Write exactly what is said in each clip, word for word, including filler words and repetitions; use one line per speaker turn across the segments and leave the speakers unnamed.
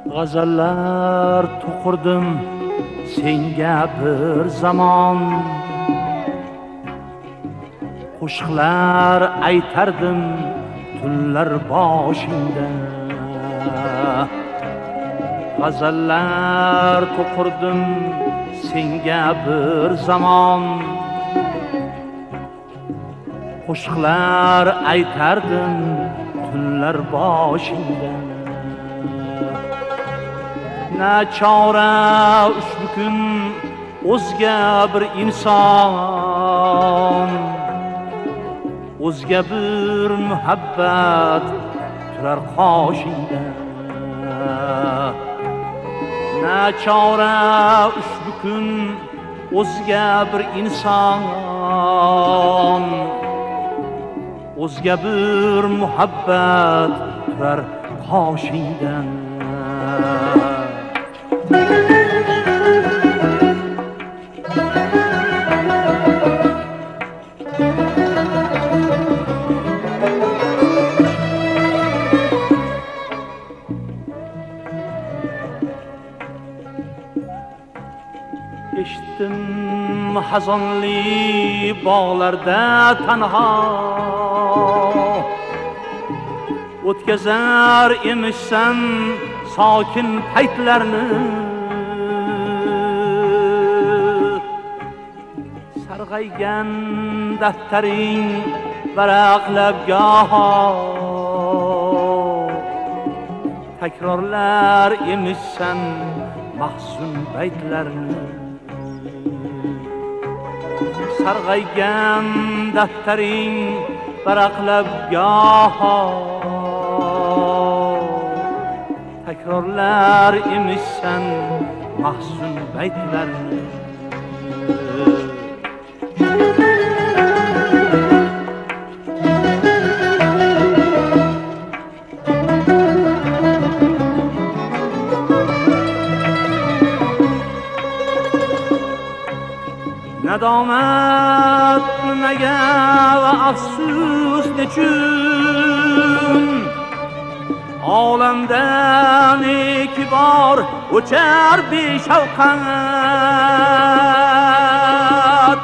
G'azallar to'qirdim senga bir zamon, qo'shiqlar aytardim tunlar boshingda. G'azallar to'qirdim senga bir zamon, qo'shiqlar aytardim tunlar boshingda. Nachora ushbu kun o'zga bir inson, o'zga bir muhabbat turar qoshingda. Nachora ushbu kun o'zga bir inson, o'zga bir muhabbat turar qoshingdan. Eshitdim hazonli bog'larda tanho, o'tkazar emishsan sokin paytlarni. Sarg'aygan daftaring varaqlab goho, takrorlar emishsan mahzun baytlarni. Sarg'aygan daftaring varaqlab goho, takrorlar emishsan mahzun baytlarni. Nadomat nimaga va afsus nechun, olamda neki bor o'char beshafqat.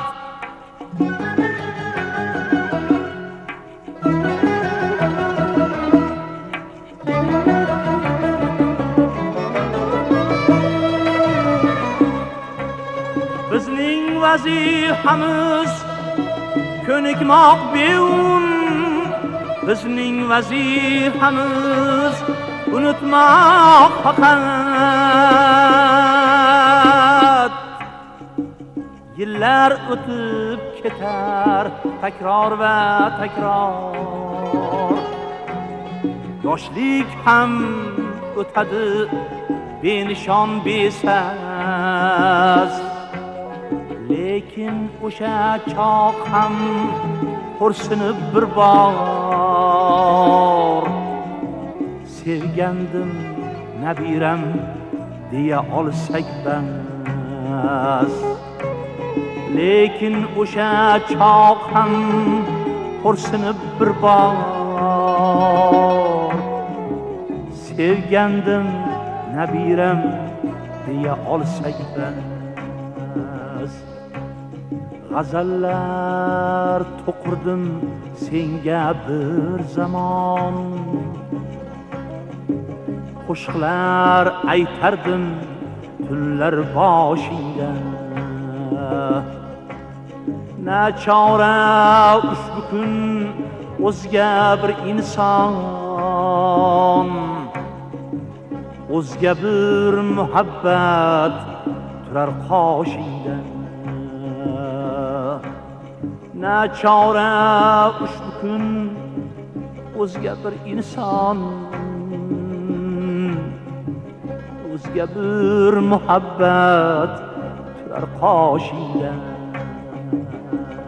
Bizning vazifamiz ko'nikmoq beun, bizning vazifamiz unutmoq faqat. Yillar o'tib ketar takror va takror, yoshlik ham o'tadi benishon besas. Lekin o'sha choq ham xo'rsinib bir bor, sevgandim nabiram deya olsak bas. Lekin o'sha choq ham xo'rsinib bir bor, sevgandim nabiram deya olsak bas. G'azallar to'qirdim senga bir zamon, qo'shiqlar aytardim tunlar boshingda. Nachora ushbu kun o'zga bir inson, o'zga bir muhabbat turar qoshingda. Nachora ushbu kun o'zga bir inson, o'zga bir muhabbat turar qoshingda.